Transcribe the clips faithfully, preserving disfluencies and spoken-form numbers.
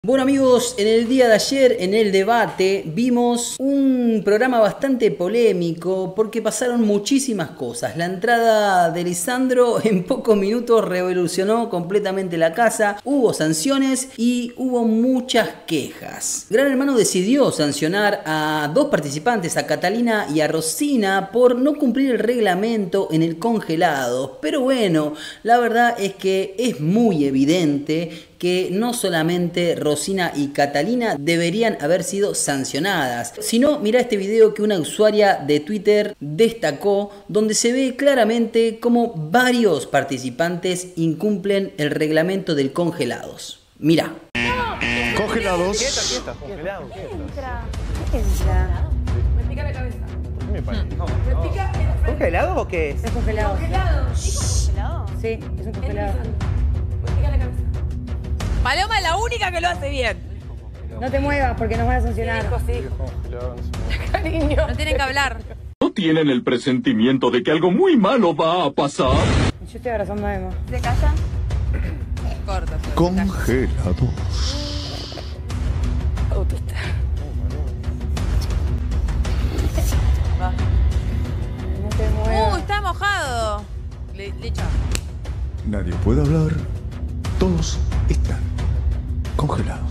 Bueno amigos, en el día de ayer, en el debate, vimos un programa bastante polémico porque pasaron muchísimas cosas. La entrada de Lisandro en pocos minutos revolucionó completamente la casa, hubo sanciones y hubo muchas quejas. Gran Hermano decidió sancionar a dos participantes, a Catalina y a Rosina, por no cumplir el reglamento en el congelado. Pero bueno, la verdad es que es muy evidente que no solamente Rosina y Catalina deberían haber sido sancionadas, sino mirá este video que una usuaria de Twitter destacó, donde se ve claramente cómo varios participantes incumplen el reglamento del congelados. Mirá. Congelados. Quieta, quieta, congelado. Entra. Entra. Me pica la cabeza. ¿Por qué me parece? No. Me pica el frente. ¿Congelado o qué es? Es congelado. Congelado. ¿Congelado? Sí, es un congelado. Me pica la cabeza. Paloma es la única que lo hace bien. No te muevas porque nos van a sancionar. Sí, Congelado, no sé. cariño. No tienen que hablar. ¿No tienen el presentimiento de que algo muy malo va a pasar? Yo estoy abrazando a Emma. ¿Se callan? Corta. Congelados. Autista. Va. No te Uh, muevas. está mojado. Le, le echa. Nadie puede hablar. Todos están congelados.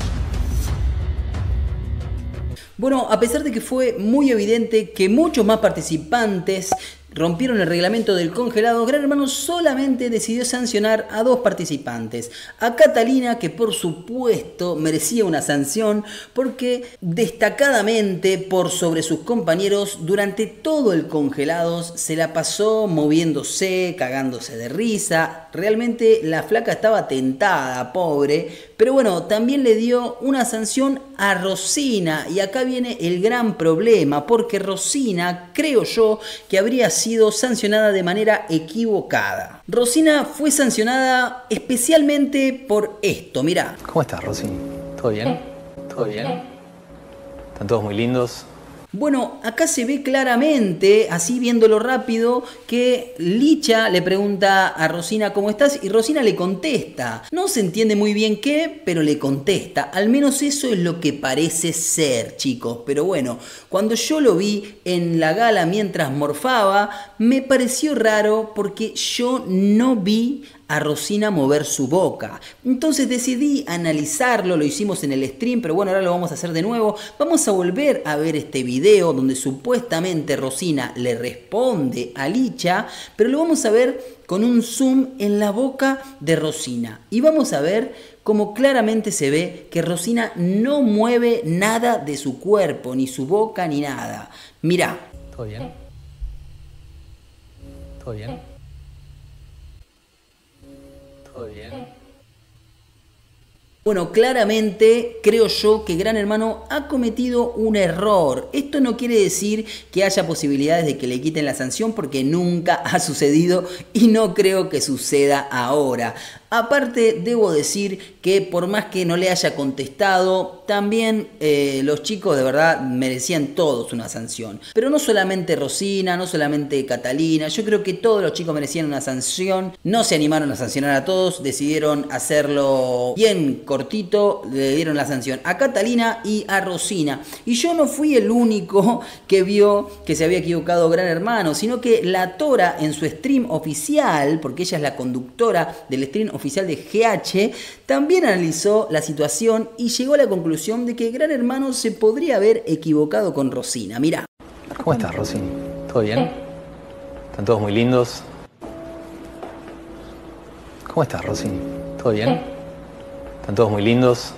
Bueno, a pesar de que fue muy evidente que muchos más participantes rompieron el reglamento del congelado, Gran Hermano solamente decidió sancionar a dos participantes. A Catalina, que por supuesto merecía una sanción porque destacadamente por sobre sus compañeros durante todo el congelado se la pasó moviéndose, cagándose de risa. Realmente la flaca estaba tentada, pobre. Pero bueno, también le dio una sanción a Rosina. Y acá viene el gran problema, porque Rosina, creo yo, que habría sido sancionada de manera equivocada. Rosina fue sancionada especialmente por esto, mirá. ¿Cómo estás, Rosy? ¿Todo bien? ¿Todo bien? ¿Están todos muy lindos? Bueno, acá se ve claramente, así viéndolo rápido, que Licha le pregunta a Rosina cómo estás y Rosina le contesta. No se entiende muy bien qué, pero le contesta. Al menos eso es lo que parece ser, chicos. Pero bueno, cuando yo lo vi en la gala mientras morfaba, me pareció raro porque yo no vi a Rosina mover su boca. Entonces decidí analizarlo, lo hicimos en el stream, pero bueno, ahora lo vamos a hacer de nuevo. Vamos a volver a ver este video donde supuestamente Rosina le responde a Licha, pero lo vamos a ver con un zoom en la boca de Rosina. Y vamos a ver cómo claramente se ve que Rosina no mueve nada de su cuerpo, ni su boca, ni nada. Mirá. ¿Todo bien? ¿Todo bien? ¿Todo bien? Bueno, claramente creo yo que Gran Hermano ha cometido un error. Esto no quiere decir que haya posibilidades de que le quiten la sanción porque nunca ha sucedido y no creo que suceda ahora. Aparte, debo decir que por más que no le haya contestado, también eh, los chicos de verdad merecían todos una sanción. Pero no solamente Rosina, no solamente Catalina, yo creo que todos los chicos merecían una sanción. No se animaron a sancionar a todos, decidieron hacerlo bien cortito, le dieron la sanción a Catalina y a Rosina. Y yo no fui el único que vio que se había equivocado Gran Hermano, sino que la Tora en su stream oficial, porque ella es la conductora del stream oficial de G H, también analizó la situación y llegó a la conclusión de que Gran Hermano se podría haber equivocado con Rosina. Mirá. ¿Cómo estás, Rosy? ¿Todo bien? ¿Están todos muy lindos? ¿Cómo estás, Rosy? ¿Todo bien? ¿Están todos muy lindos?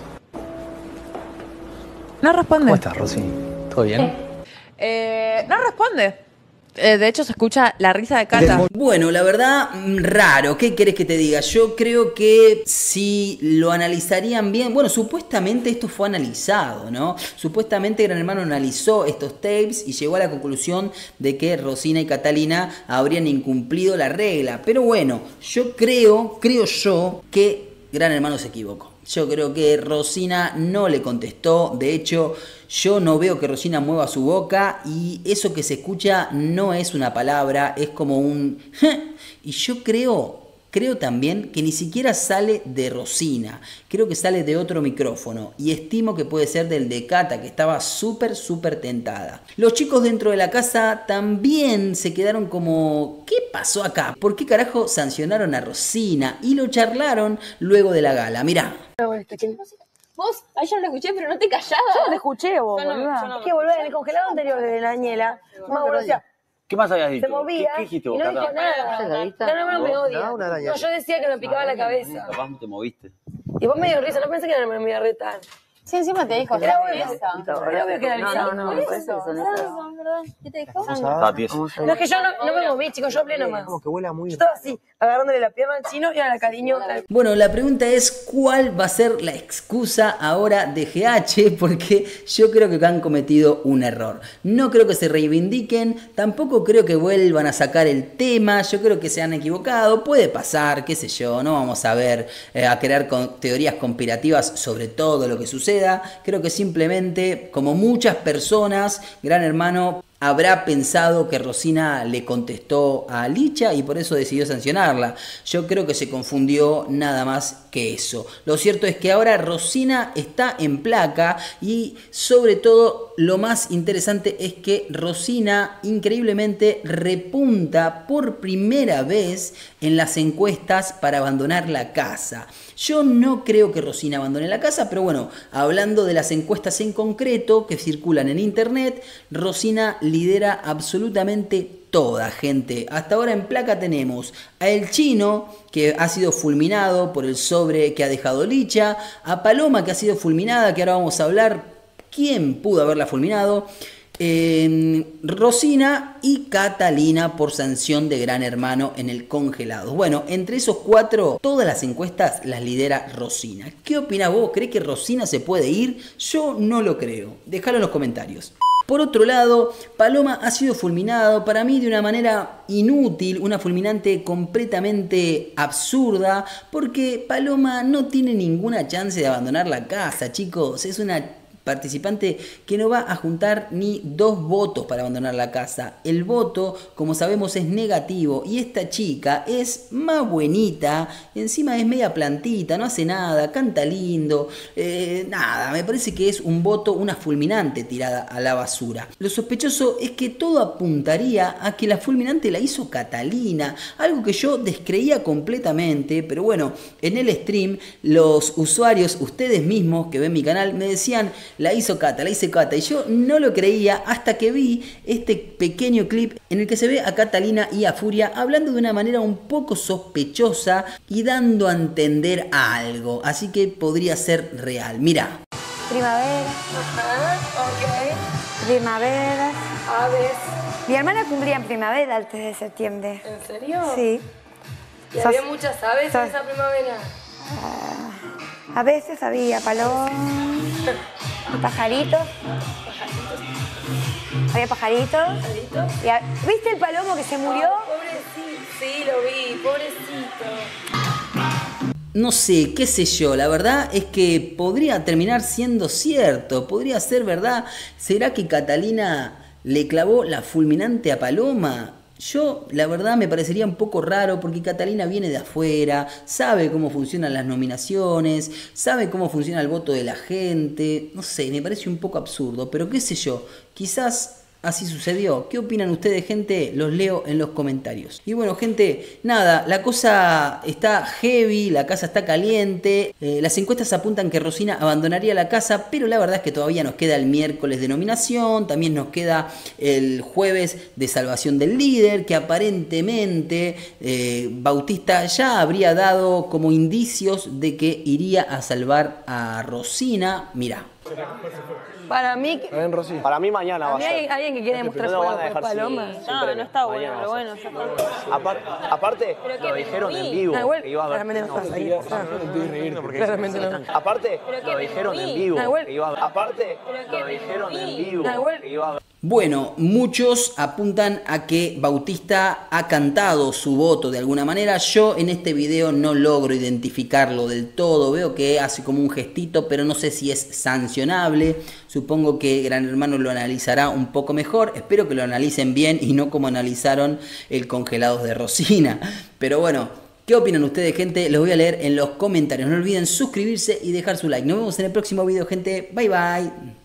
No responde. ¿Cómo estás, Rosy? ¿Todo bien? Eh, no responde. Eh, de hecho, se escucha la risa de Cata. Bueno, la verdad, raro. ¿Qué querés que te diga? Yo creo que si lo analizarían bien... Bueno, supuestamente esto fue analizado, ¿no? Supuestamente Gran Hermano analizó estos tapes y llegó a la conclusión de que Rosina y Catalina habrían incumplido la regla. Pero bueno, yo creo, creo yo, que Gran Hermano se equivocó. Yo creo que Rosina no le contestó. De hecho, yo no veo que Rosina mueva su boca y eso que se escucha no es una palabra, es como un... Y yo creo creo también que ni siquiera sale de Rosina. Creo que sale de otro micrófono y estimo que puede ser del de Cata, que estaba súper, súper tentada. Los chicos dentro de la casa también se quedaron como, ¿qué pasó acá? ¿Por qué carajo sancionaron a Rosina? Y lo charlaron luego de la gala. Mirá. Vos, ahí yo no lo escuché, pero no te callabas. Yo no te escuché vos, Yo no- boluda. yo no- Es que boluda, en el congelado anterior de la Daniela, mamá boluda, decía, ¿Qué más habías dicho? se movía ¿Qué, qué dijiste y vos, no Cata? dijo nada. No, no, no, me odia. No, una araña. No, yo decía que me picaba la cabeza. Capaz te moviste. Y vos me dio risa, no pensé que me iba a retar. Sí, encima te dijo. Era "Lisa". obvio, era obvio que era Lisa. No, no, por eso son esas. ¿Qué te dijo? Estaba tieso. No, es que yo no, no me moví, chicos, yo hablé nomás. Como que huele muy Yo estaba así, agarrándole la pierna al chino y a la cariño. Bueno, la pregunta es ¿cuál va a ser la excusa ahora de G H? Porque yo creo que han cometido un error. No creo que se reivindiquen, tampoco creo que vuelvan a sacar el tema, yo creo que se han equivocado, puede pasar, qué sé yo, no vamos a ver, eh, a crear con teorías conspirativas sobre todo lo que suceda. Creo que simplemente, como muchas personas, Gran Hermano habrá pensado que Rosina le contestó a Licha y por eso decidió sancionarla. Yo creo que se confundió nada más que eso. Lo cierto es que ahora Rosina está en placa y sobre todo lo más interesante es que Rosina increíblemente repunta por primera vez en las encuestas para abandonar la casa. Yo no creo que Rosina abandone la casa, pero bueno, hablando de las encuestas en concreto que circulan en internet, Rosina lidera absolutamente toda, gente. Hasta ahora en placa tenemos a El Chino, que ha sido fulminado por el sobre que ha dejado Licha, a Paloma, que ha sido fulminada, que ahora vamos a hablar quién pudo haberla fulminado, Eh, Rosina y Catalina por sanción de Gran Hermano en el congelado. Bueno, entre esos cuatro, todas las encuestas las lidera Rosina. ¿Qué opinás vos? ¿Crees que Rosina se puede ir? Yo no lo creo. Dejalo en los comentarios. Por otro lado, Paloma ha sido fulminado para mí de una manera inútil, una fulminante completamente absurda, porque Paloma no tiene ninguna chance de abandonar la casa, chicos. Es una participante que no va a juntar ni dos votos para abandonar la casa. El voto, como sabemos, es negativo y esta chica es más buenita, encima es media plantita, no hace nada, canta lindo, eh, nada, me parece que es un voto, una fulminante tirada a la basura. Lo sospechoso es que todo apuntaría a que la fulminante la hizo Catalina, algo que yo descreía completamente, pero bueno, en el stream los usuarios, ustedes mismos que ven mi canal, me decían: la hizo Cata, la hice Cata, y yo no lo creía hasta que vi este pequeño clip en el que se ve a Catalina y a Furia hablando de una manera un poco sospechosa y dando a entender algo, así que podría ser real. Mirá. Primavera. Ajá, ok. Primavera. Aves. Mi hermana cumplía en primavera el tres de septiembre. ¿En serio? Sí. ¿Y Sos- había muchas aves sos- en esa primavera? A veces había paloma, pajaritos. Había pajaritos. ¿Pajaritos? Y a- ¿Viste el palomo que se murió? Pobrecito. Sí, lo vi, pobrecito. No sé, qué sé yo, la verdad es que podría terminar siendo cierto, podría ser verdad. ¿Será que Catalina le clavó la fulminante a Paloma? Yo, la verdad, me parecería un poco raro porque Catalina viene de afuera, sabe cómo funcionan las nominaciones, sabe cómo funciona el voto de la gente. No sé, me parece un poco absurdo, pero qué sé yo, quizás así sucedió. ¿Qué opinan ustedes, gente? Los leo en los comentarios. Y bueno, gente, nada, la cosa está heavy, la casa está caliente. Eh, las encuestas apuntan que Rosina abandonaría la casa, pero la verdad es que todavía nos queda el miércoles de nominación, también nos queda el jueves de salvación del líder, que aparentemente eh, Bautista ya habría dado como indicios de que iría a salvar a Rosina. Mirá. Para mí, Para mí mañana va a a mí ser. hay alguien que quiere demostrar No lo fuego van a por dejar sin- paloma. sin No, premio. no está bueno, Mañana pero va a bueno, ser. ya está. Apar- aparte, lo dijeron en vivo. Ah, igual, que iba a haber- claramente no estás ahí. Claramente no. Aparte, lo dijeron en vivo. Ah, igual. que iba a haber- Aparte, lo dijeron en vivo. Ah, igual. que iba a haber- Bueno, muchos apuntan a que Bautista ha cantado su voto de alguna manera. Yo en este video no logro identificarlo del todo. Veo que hace como un gestito, pero no sé si es sancionable. Supongo que Gran Hermano lo analizará un poco mejor. Espero que lo analicen bien y no como analizaron el congelados de Rosina. Pero bueno, ¿Qué opinan ustedes, gente? Los voy a leer en los comentarios. No olviden suscribirse y dejar su like. Nos vemos en el próximo video, gente. Bye, bye.